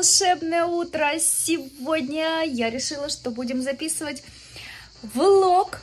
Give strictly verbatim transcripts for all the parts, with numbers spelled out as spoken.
волшебное утро! Сегодня я решила, что будем записывать влог.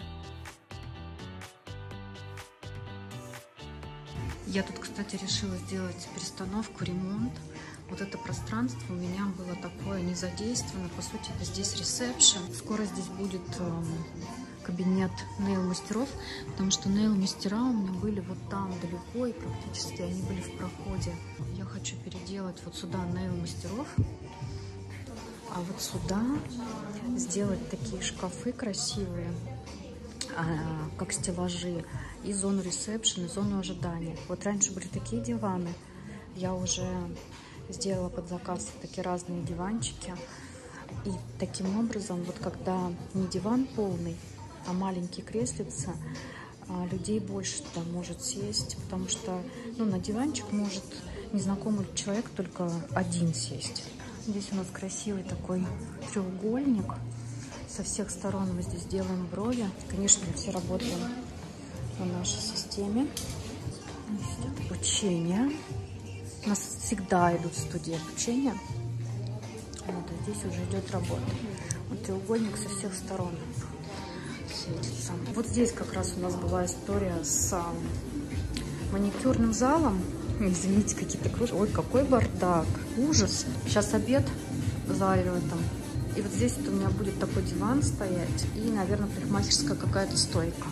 Я тут, кстати, решила сделать перестановку, ремонт. Вот это пространство у меня было такое не задействовано. По сути, это здесь ресепшн. Скоро здесь будет э, кабинет нейл-мастеров, потому что нейл-мастера у меня были вот там далеко, и практически они были в проходе. Я хочу переделать вот сюда нейл-мастеров, а вот сюда сделать такие шкафы красивые, как стеллажи, и зону ресепшн, и зону ожидания. Вот раньше были такие диваны, я уже сделала под заказ такие разные диванчики. И таким образом, вот когда не диван полный, а маленькие креслица, людей больше туда может сесть, потому что ну, на диванчик может незнакомый человек только один сесть. Здесь у нас красивый такой треугольник. Со всех сторон мы здесь делаем брови. Конечно, мы все работаем на нашей системе. Здесь обучение. У нас всегда идут студии обучения. Вот, а здесь уже идет работа. Вот треугольник со всех сторон светится. Вот здесь как раз у нас была история с маникюрным залом. Извините, какие-то кружки. Ой, какой бардак. Ужас. Сейчас обед завариваю там. И вот здесь вот у меня будет такой диван стоять. И, наверное, парикмахерская какая-то стойка.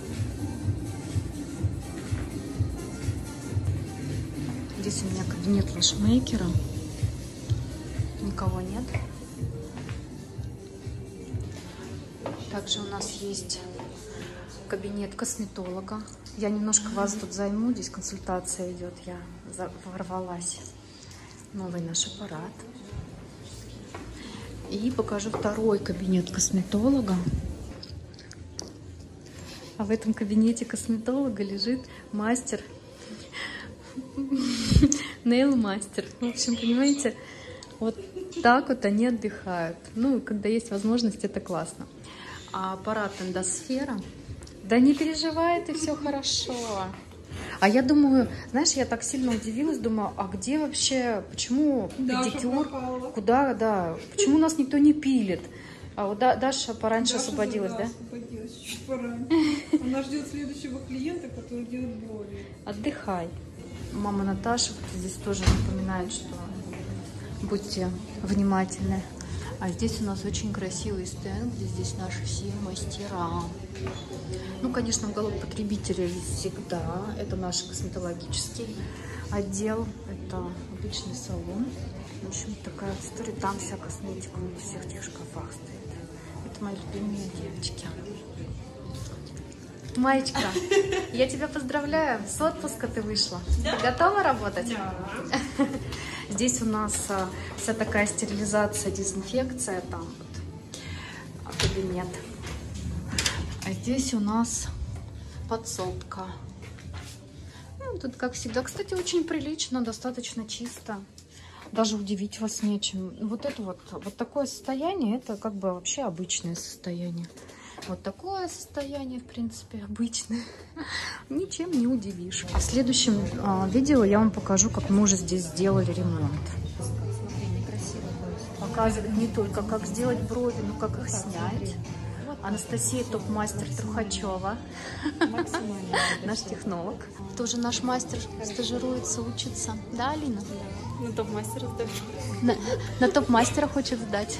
Здесь у меня кабинет лэшмейкера. Никого нет. Также у нас есть кабинет косметолога. Я немножко вас тут займу. Здесь консультация идет. Я ворвалась. Новый наш аппарат. И покажу второй кабинет косметолога. А в этом кабинете косметолога лежит мастер. Нейл-мастер. В общем, понимаете, вот так вот они отдыхают. Ну, когда есть возможность, это классно. А аппарат эндосфера. Да не переживай, ты, все хорошо. А я думаю, знаешь, я так сильно удивилась, думаю, а где вообще, почему педикюр, куда, да, почему нас никто не пилит? А вот Даша пораньше Даша освободилась, да? освободилась, чуть пораньше. Она ждет следующего клиента, который делает брови. Отдыхай. Мама Наташа здесь тоже напоминает, что будьте внимательны. А здесь у нас очень красивый стенд, где здесь наши все мастера. Ну, конечно, уголок потребителя всегда. Это наш косметологический отдел. Это обычный салон. В общем, такая история. Там вся косметика во всех этих шкафах стоит. Это мои любимые девочки. Маечка, я тебя поздравляю. С отпуска ты вышла. Да. Ты готова работать? Да. Здесь у нас вся такая стерилизация, дезинфекция. Там вот кабинет. А здесь у нас подсобка. Ну, тут, как всегда, кстати, очень прилично, достаточно чисто. Даже удивить вас нечем. Вот это вот, вот такое состояние, это как бы вообще обычное состояние. Вот такое состояние, в принципе, обычное. Ничем не удивишь. В следующем а, видео я вам покажу, как мы уже здесь сделали ремонт. Показывает не только, как сделать брови, но как их снять. Анастасия топ-мастер Трухачева, наш технолог. Тоже наш мастер стажируется, учится. Да, Алина? На топ-мастера сдать. На, на топ-мастера хочет сдать.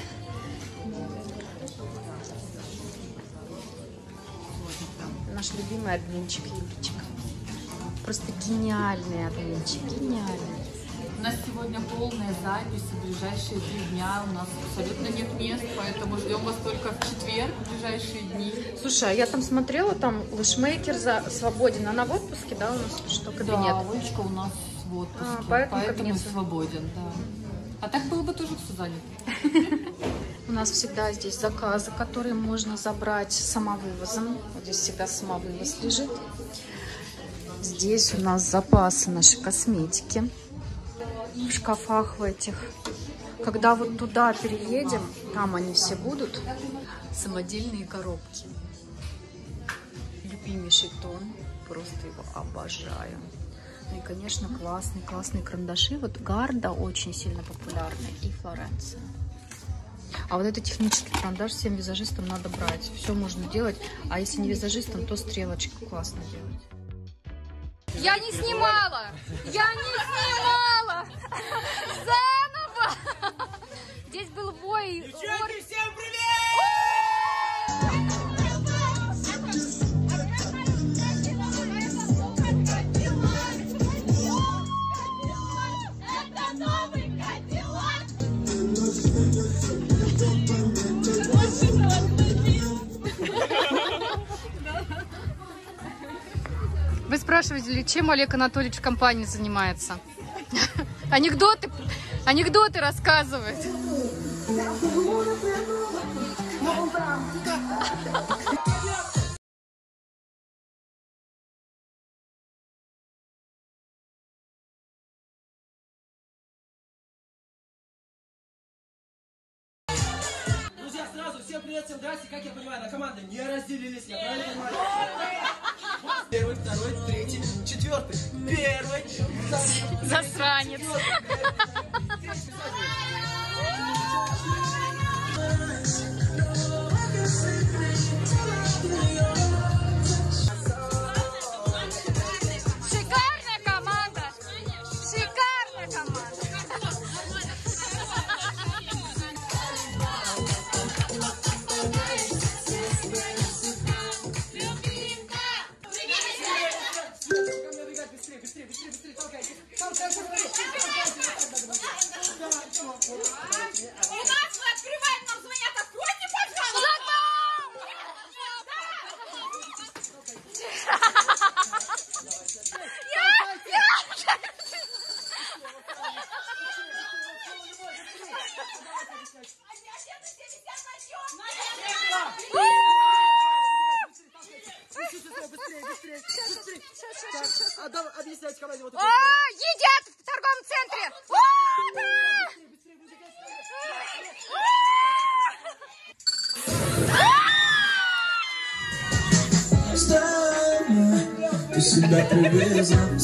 Наш любимый админчик Юлечка. Просто гениальный админчик, гениальный. У нас сегодня полная запись, в ближайшие три дня у нас абсолютно нет мест, поэтому ждем вас только в четверг, в ближайшие дни. Слушай, а я там смотрела, там лэшмейкер за... свободен, она в отпуске, да, у нас что, кабинет? Да, Олечка у нас в отпуске, а, поэтому, поэтому кабинет свободен, да. А так было бы тоже все занято. У нас всегда здесь заказы, которые можно забрать самовывозом. Вот здесь всегда самовывоз лежит. Здесь у нас запасы нашей косметики в шкафах в этих. Когда вот туда переедем, там они все будут. Самодельные коробки. Любимейший тон. Просто его обожаю. Ну и, конечно, классные, классные карандаши. Вот Гарда очень сильно популярны и Флоренция. А вот это технический карандаш всем визажистам надо брать. Все можно делать. А если не визажистам, то стрелочку классно делать. Я не снимала! Я не снимала! Заново! Здесь был бой. Девчонки, всем привет! Вы спрашивали, чем Олег Анатольевич в компании занимается? Анекдоты, анекдоты рассказывает. Друзья, сразу всем привет, всем здрасте. Как я понимаю, на команды не разделились, я правильно понимаю? Первый, второй, третий, четвертый. Первый. Засранец. Шикарная команда. Шикарная команда. Объясняйте команде. Вот О, едят в торговом центре! О, Ты себя привезла,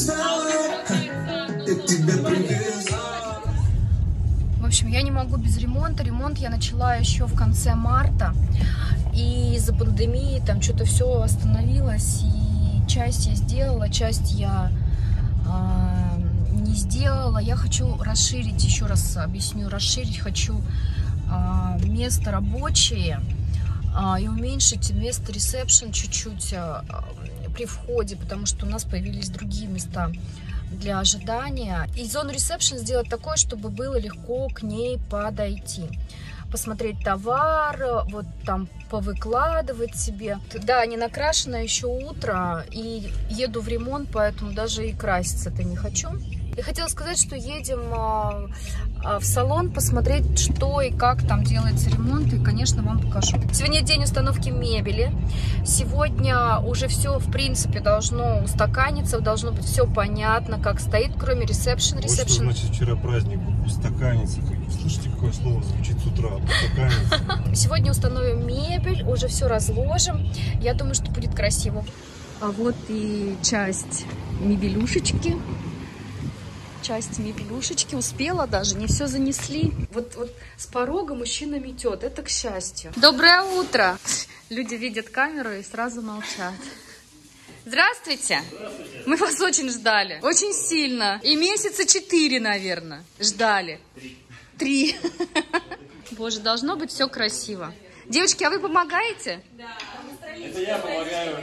я тебя привезла. В общем, я не могу без ремонта. Ремонт я начала еще в конце марта. И из-за пандемии там что-то все остановилось. И часть я сделала, часть я э, не сделала. Я хочу расширить, еще раз объясню, расширить хочу э, место рабочее э, и уменьшить место ресепшн чуть-чуть э, при входе, потому что у нас появились другие места для ожидания. И зону ресепшн сделать такой, чтобы было легко к ней подойти. Посмотреть товар, вот там повыкладывать себе. Да, не накрашена еще утро, и еду в ремонт, поэтому даже и краситься-то не хочу. Я хотела сказать, что едем в салон посмотреть, что и как там делается ремонт, и, конечно, вам покажу. Сегодня день установки мебели. Сегодня уже все, в принципе, должно устаканиться, должно быть все понятно, как стоит, кроме ресепшн. Ресепшн. Вот что значит вчера праздник устаканиться. Слышите, какое слово звучит с утра? Устаканиться. Сегодня установим мебель, уже все разложим. Я думаю, что будет красиво. А вот и часть мебелюшечки. Часть мебелюшечки успела даже, не все занесли. Вот, вот с порога мужчина метет, это к счастью. Доброе утро! Люди видят камеру и сразу молчат. Здравствуйте! Здравствуйте! Мы вас очень ждали, очень сильно. И месяца четыре, наверное, ждали. Три. Три. Боже, должно быть все красиво. Девочки, а вы помогаете? Да. Это я помогаю.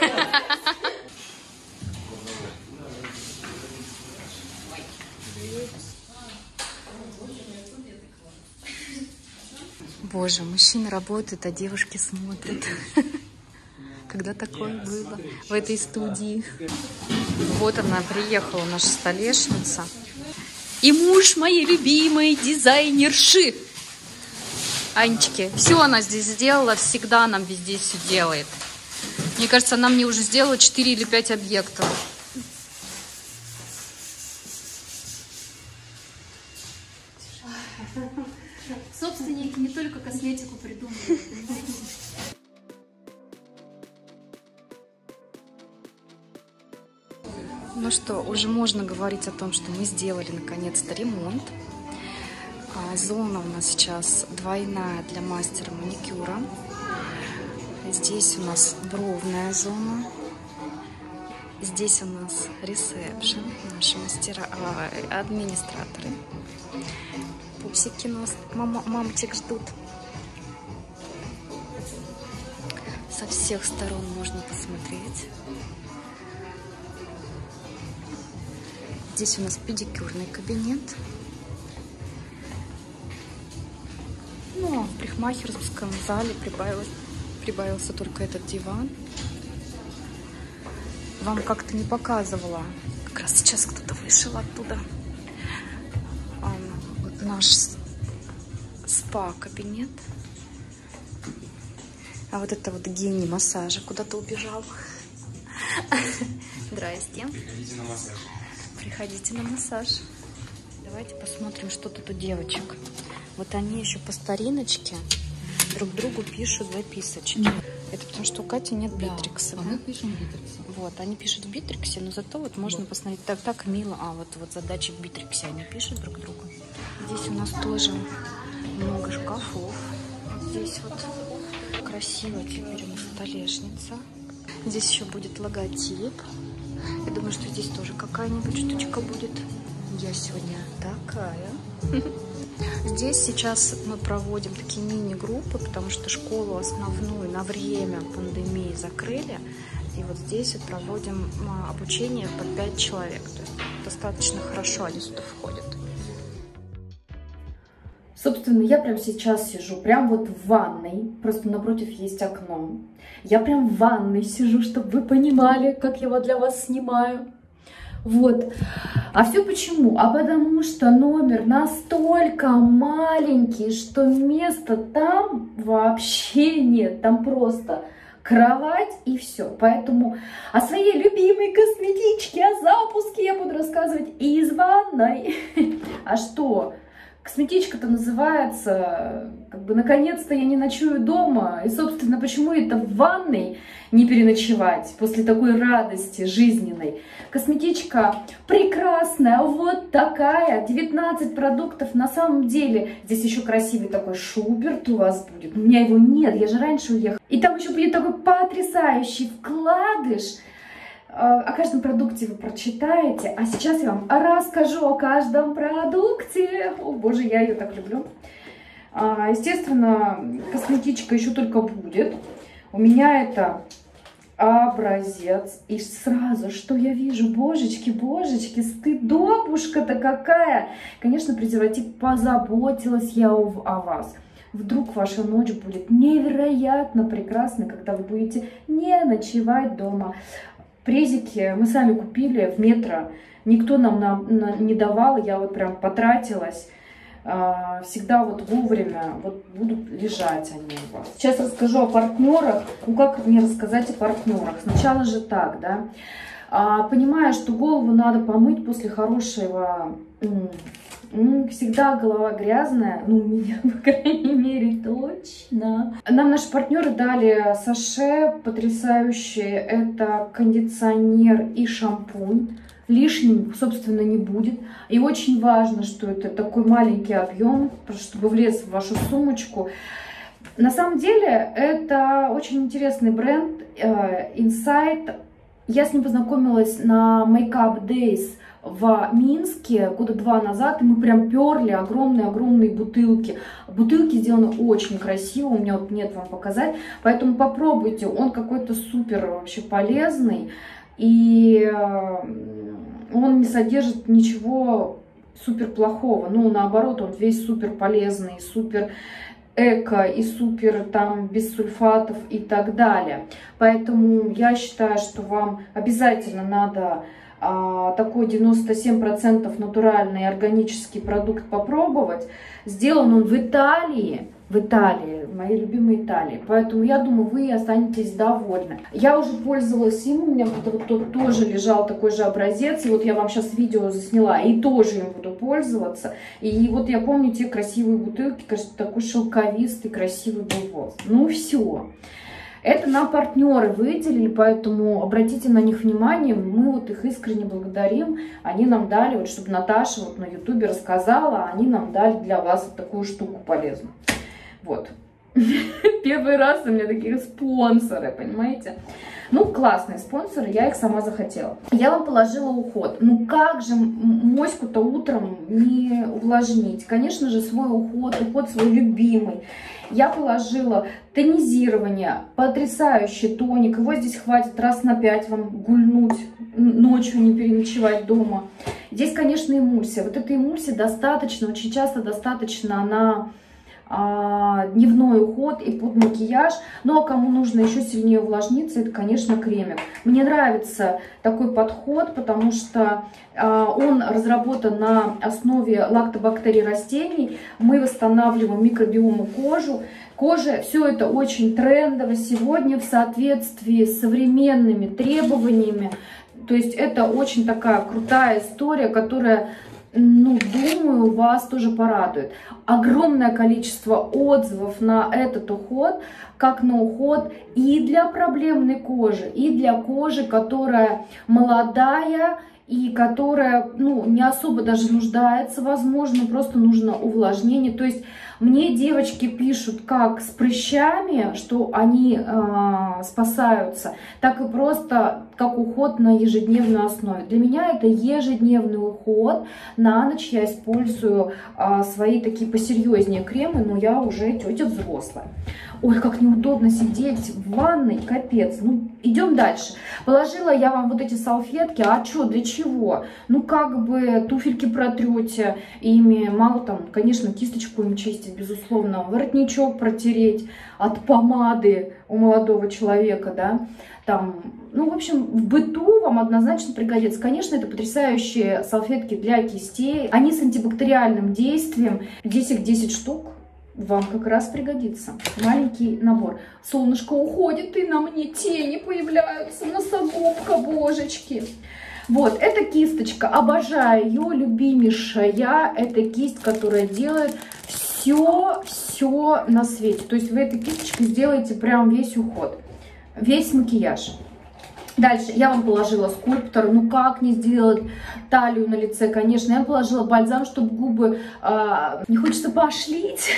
Боже, мужчина работает, а девушки смотрят. Когда такое было в этой студии. Вот она, приехала, наша столешница. И муж моей любимой дизайнерши. Анечки, все она здесь сделала, всегда нам везде все делает. Мне кажется, она мне уже сделала четыре или пять объектов. Собственники не только косметику придумывают. Ну Ну что, уже можно говорить о том, что мы сделали наконец-то ремонт. Зона у нас сейчас двойная для мастера маникюра. Здесь у нас бровная зона. Здесь у нас ресепшн, наши мастера, а, администраторы. Пупсики нас, мама, мамочек ждут. Со всех сторон можно посмотреть. Здесь у нас педикюрный кабинет. Ну, а в парикмахерском зале прибавилось, прибавился только этот диван. Вам как-то не показывала. Как раз сейчас кто-то вышел оттуда. А, вот наш спа-кабинет. А вот это вот гений массажа куда-то убежал. Здрасте. Приходите на массаж. Приходите на массаж. Давайте посмотрим, что тут у девочек. Вот они еще по стариночке друг другу пишут записочки. Это потому что у Кати нет битрикса. Да, да? а мы пишем в битриксе. Вот, они пишут в битриксе, но зато вот можно вот посмотреть, так, так мило. А, вот, вот задачи в битриксе они пишут друг другу. Здесь у нас тоже много шкафов. Здесь вот красиво теперь у нас столешница. Здесь еще будет логотип. Я думаю, что здесь тоже какая-нибудь штучка будет. Я сегодня такая. Здесь сейчас мы проводим такие мини-группы, потому что школу основную на время пандемии закрыли. И вот здесь вот проводим обучение по пять человек. То есть достаточно хорошо они сюда входят. Собственно, я прямо сейчас сижу, прям вот в ванной, просто напротив есть окно. Я прям в ванной сижу, чтобы вы понимали, как я вот для вас снимаю. Вот. А все почему? А потому что номер настолько маленький, что места там вообще нет. Там просто кровать и все. Поэтому о своей любимой косметичке, о запуске я буду рассказывать из ванной. А что? Косметичка-то называется, как бы, наконец-то я не ночую дома. И, собственно, почему это в ванной не переночевать после такой радости жизненной? Косметичка прекрасная, вот такая, девятнадцать продуктов. На самом деле, здесь еще красивый такой шуберт у вас будет. У меня его нет, я же раньше уехала. И там еще будет такой потрясающий вкладыш. О каждом продукте вы прочитаете, а сейчас я вам расскажу о каждом продукте. О боже, я ее так люблю. Естественно, косметичка еще только будет. У меня это образец. И сразу, что я вижу, божечки, божечки, стыдобушка-то какая. Конечно, презерватив, позаботилась я о вас. Вдруг ваша ночь будет невероятно прекрасной, когда вы будете не ночевать дома. Презики мы сами купили в Метро, никто нам на, на, не давал, я вот прям потратилась, а, всегда вот вовремя вот будут лежать они у вас. Сейчас расскажу о партнерах. Ну как мне рассказать о партнерах? Сначала же так, да, а, понимая, что голову надо помыть после хорошего, всегда голова грязная, ну у меня, по крайней мере, точно. Нам наши партнеры дали саше потрясающие, это кондиционер и шампунь. Лишним, собственно, не будет. И очень важно, что это такой маленький объем, чтобы влез в вашу сумочку. На самом деле, это очень интересный бренд Insight. Я с ним познакомилась на Make Up Days в Минске года два назад, и мы прям перли огромные-огромные бутылки. Бутылки сделаны очень красиво, у меня вот нет вам показать, поэтому попробуйте, он какой-то супер вообще полезный, и он не содержит ничего супер плохого, ну наоборот, он весь супер полезный, супер эко и супер там без сульфатов и так далее. Поэтому я считаю, что вам обязательно надо а, такой девяносто семь процентов натуральный органический продукт попробовать. Сделан он в Италии, в Италии, в моей любимой Италии. Поэтому я думаю, вы останетесь довольны. Я уже пользовалась им, у меня вот тут тоже лежал такой же образец. И вот я вам сейчас видео засняла, и тоже им буду пользоваться. И вот я помню те красивые бутылки, кажется, такой шелковистый, красивый был волос. Ну все. Это нам партнеры выделили, поэтому обратите на них внимание, мы вот их искренне благодарим. Они нам дали, вот чтобы Наташа вот на ютубе рассказала, они нам дали для вас вот такую штуку полезную. Вот. Первый раз у меня такие спонсоры, понимаете? Ну, классные спонсоры, я их сама захотела. Я вам положила уход. Ну, как же моську-то утром не увлажнить? Конечно же, свой уход, уход свой любимый. Я положила тонизирование, потрясающий тоник. Его здесь хватит раз на пять вам гульнуть, ночью не переночевать дома. Здесь, конечно, эмульсия. Вот этой эмульсии достаточно, очень часто достаточно на а, дневной уход и под макияж. Ну, а кому нужно еще сильнее увлажниться, это, конечно, кремик. Мне нравится такой подход, потому что а, он разработан на основе лактобактерий растений. Мы восстанавливаем микробиому кожу. Кожа, все это очень трендово сегодня в соответствии с современными требованиями. То есть это очень такая крутая история, которая, ну, думаю, вас тоже порадует. Огромное количество отзывов на этот уход, как на уход и для проблемной кожи, и для кожи, которая молодая, и которая, ну, не особо даже нуждается, возможно, просто нужно увлажнение. То есть мне девочки пишут как с прыщами, что они э, спасаются, так и просто как уход на ежедневной основе. Для меня это ежедневный уход. На ночь я использую э, свои такие посерьезнее кремы, но я уже тетя взрослая. Ой, как неудобно сидеть в ванной, капец. Ну, идем дальше. Положила я вам вот эти салфетки. А что, для чего? Ну, как бы туфельки протрете ими. Мало там, конечно, кисточку им чистить, безусловно. Воротничок протереть от помады у молодого человека, да. Там, ну, в общем, в быту вам однозначно пригодится. Конечно, это потрясающие салфетки для кистей. Они с антибактериальным действием. Здесь их десять штук. Вам как раз пригодится. Маленький набор. Солнышко уходит, и на мне тени появляются. Носогубка, божечки. Вот, эта кисточка. Обожаю ее, любимейшая. Это кисть, которая делает все, все на свете. То есть вы этой кисточкой сделаете прям весь уход. Весь макияж. Дальше я вам положила скульптор. Ну как не сделать талию на лице? Конечно, я положила бальзам, чтобы губы, э, не хочется пошлить,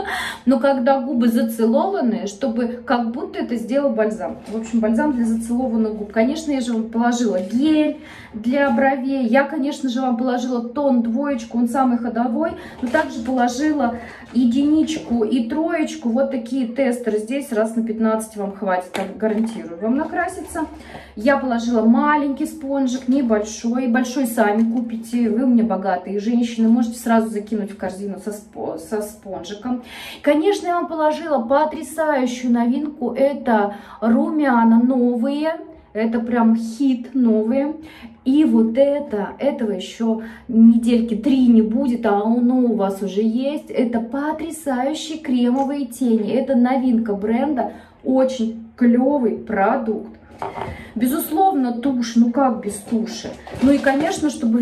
но когда губы зацелованы, чтобы как будто это сделал бальзам. В общем, бальзам для зацелованных губ. Конечно, я же вам положила гель для бровей. Я, конечно же, вам положила тон двоечку, он самый ходовой, но также положила единичку и троечку. Вот такие тестеры здесь раз на пятнадцать вам хватит, гарантирую вам накраситься. Я положила маленький спонжик, небольшой. Большой сами купите. Вы у меня богатые женщины. Можете сразу закинуть в корзину со, спо со спонжиком. Конечно, я вам положила потрясающую новинку. Это румяна новые. Это прям хит новые. И вот это, этого еще недельки три не будет, а оно у вас уже есть. Это потрясающие кремовые тени. Это новинка бренда. Очень клевый продукт. Безусловно, тушь, ну как без туши. Ну и, конечно, чтобы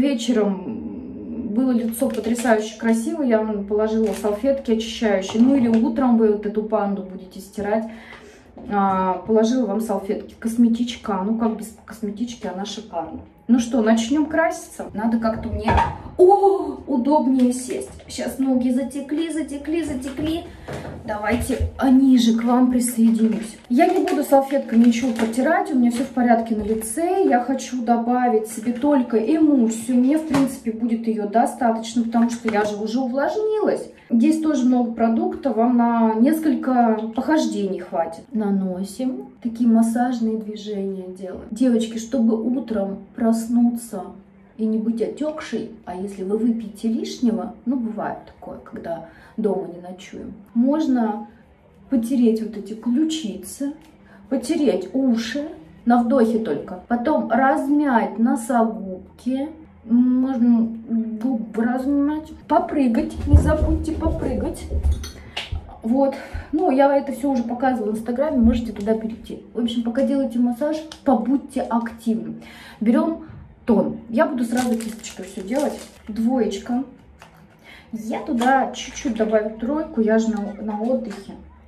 вечером было лицо потрясающе красивое, я вам положила салфетки очищающие. Ну или утром вы вот эту панду будете стирать. А, положила вам салфетки. Косметичка, ну как без косметички, она шикарна. Ну что, начнем краситься? Надо как-то мне О, удобнее сесть. Сейчас ноги затекли, затекли, затекли. Давайте ниже к вам присоединюсь. Я не буду салфеткой ничего протирать, у меня все в порядке на лице. Я хочу добавить себе только эмульсию. Мне, в принципе, будет ее достаточно, потому что я же уже увлажнилась. Здесь тоже много продуктов, вам на несколько похождений хватит. Наносим. Такие массажные движения делаем. Девочки, чтобы утром проснуться и не быть отекшей, а если вы выпьете лишнего, ну бывает такое, когда дома не ночуем, можно потереть вот эти ключицы, потереть уши, на вдохе только, потом размять носогубки, можно губы размять, попрыгать, не забудьте попрыгать. Вот, ну я это все уже показывала в инстаграме, можете туда перейти. В общем, пока делаете массаж, побудьте активны. Берем тон. Я буду сразу кисточкой все делать. Двоечка. Я туда чуть-чуть добавлю тройку, я же на, на отдыхе.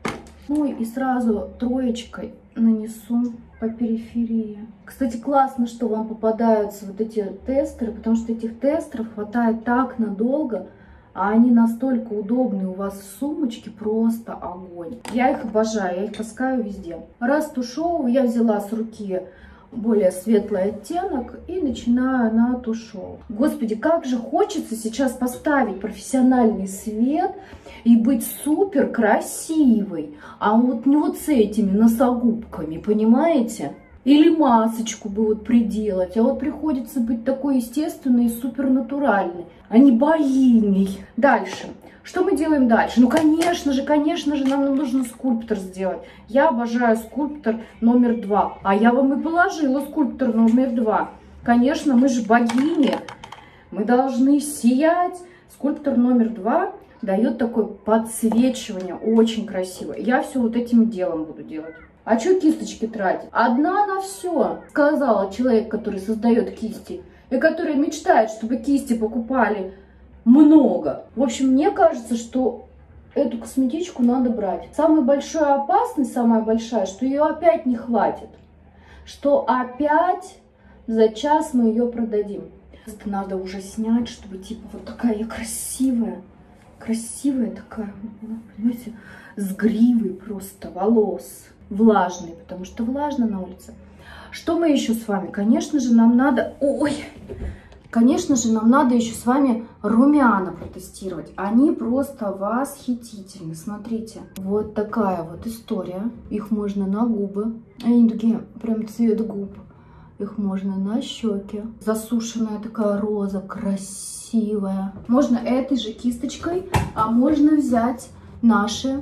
Ну и сразу троечкой нанесу по периферии. Кстати, классно, что вам попадаются вот эти тестеры, потому что этих тестеров хватает так надолго, а они настолько удобные у вас в сумочке, просто огонь. Я их обожаю, я их таскаю везде. Растушевываю, я взяла с руки более светлый оттенок и начинаю натушевывать. Господи, как же хочется сейчас поставить профессиональный свет и быть супер красивой, а вот не вот с этими носогубками, понимаете? Или масочку бы вот приделать, а вот приходится быть такой естественной и супер натуральной, а не богиней. Дальше. Что мы делаем дальше? Ну, конечно же, конечно же, нам нужно скульптор сделать. Я обожаю скульптор номер два. А я вам и положила скульптор номер два. Конечно, мы же богини. Мы должны сиять. Скульптор номер два дает такое подсвечивание. Очень красиво. Я все вот этим делом буду делать. А что кисточки тратить? Одна на все, сказала человек, который создает кисти. И который мечтает, чтобы кисти покупали много. В общем, мне кажется, что эту косметичку надо брать. Самая большая опасность, самая большая, что ее опять не хватит. Что опять за час мы ее продадим. Это надо уже снять, чтобы типа вот такая я красивая. Красивая такая, понимаете, с гривой просто волос. Влажный, потому что влажно на улице. Что мы еще с вами? Конечно же, нам надо... Ой! Конечно же, нам надо еще с вами румяна протестировать. Они просто восхитительны. Смотрите, вот такая вот история. Их можно на губы. Они такие, прям цвет губ. Их можно на щеки. Засушенная такая роза, красивая. Можно этой же кисточкой, а можно взять наши,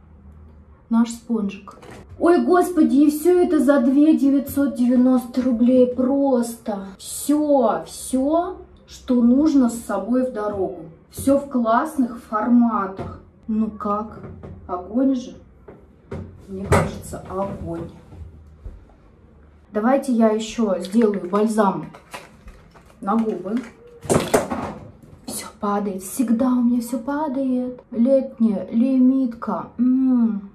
наш спонжик. Ой, господи, и все это за две тысячи девятьсот девяносто рублей просто. Все, все, что нужно с собой в дорогу. Все в классных форматах. Ну как? Огонь же? Мне кажется, огонь. Давайте я еще сделаю бальзам на губы. Все падает. Всегда у меня все падает. Летняя лимитка. М-м.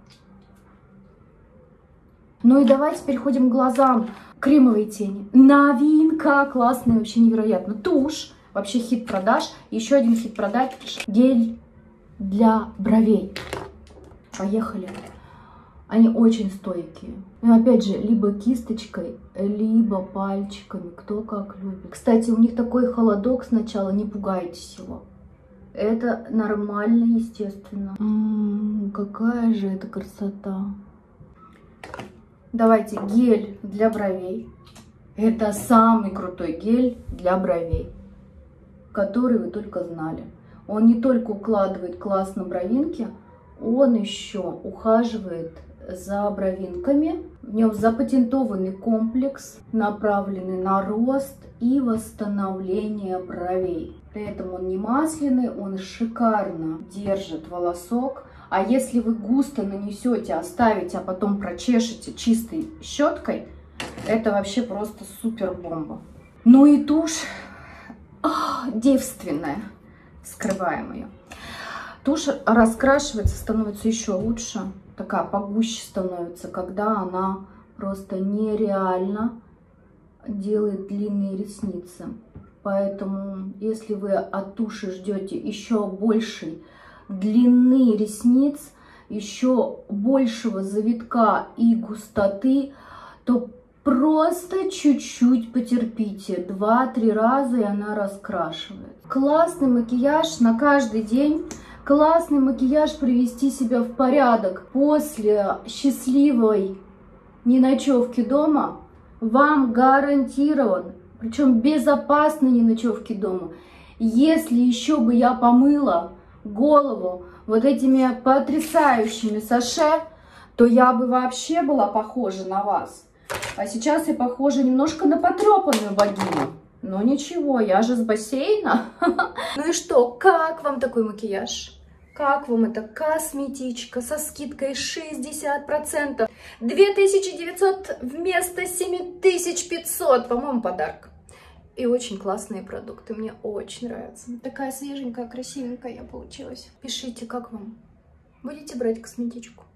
Ну и давайте переходим к глазам. Кремовые тени. Новинка. Классная, вообще невероятно. Тушь. Вообще хит продаж. Еще один хит продаж. Гель для бровей. Поехали. Они очень стойкие. Но опять же, либо кисточкой, либо пальчиками. Кто как любит. Кстати, у них такой холодок сначала. Не пугайтесь его. Это нормально, естественно. М-м, какая же это красота. Давайте гель для бровей. Это самый крутой гель для бровей, который вы только знали. Он не только укладывает классно бровинки, он еще ухаживает за бровинками. В нем запатентованный комплекс, направленный на рост и восстановление бровей. При этом он не масляный, он шикарно держит волосок. А если вы густо нанесете, оставите, а потом прочешете чистой щеткой, это вообще просто супер бомба. Ну и тушь а, девственная, скрываем ее. Тушь раскрашивается, становится еще лучше, такая погуще становится, когда она просто нереально делает длинные ресницы. Поэтому, если вы от туши ждете еще большей длины ресниц, еще большего завитка и густоты, то просто чуть-чуть потерпите. Два-три раза, и она раскрашивает. Классный макияж на каждый день. Классный макияж привести себя в порядок после счастливой неночевки дома вам гарантирован. Причем безопасной неночевки дома. Если еще бы я помыла голову вот этими потрясающими саше, то я бы вообще была похожа на вас. А сейчас я похожа немножко на потрепанную богиню. Но ничего, я же с бассейна. Ну и что, как вам такой макияж? Как вам эта косметичка со скидкой шестьдесят процентов? две тысячи девятьсот вместо семь тысяч пятьсот, по-моему, подарок. И очень классные продукты, мне очень нравятся. Такая свеженькая, красивенькая я получилась. Пишите, как вам? Будете брать косметичку?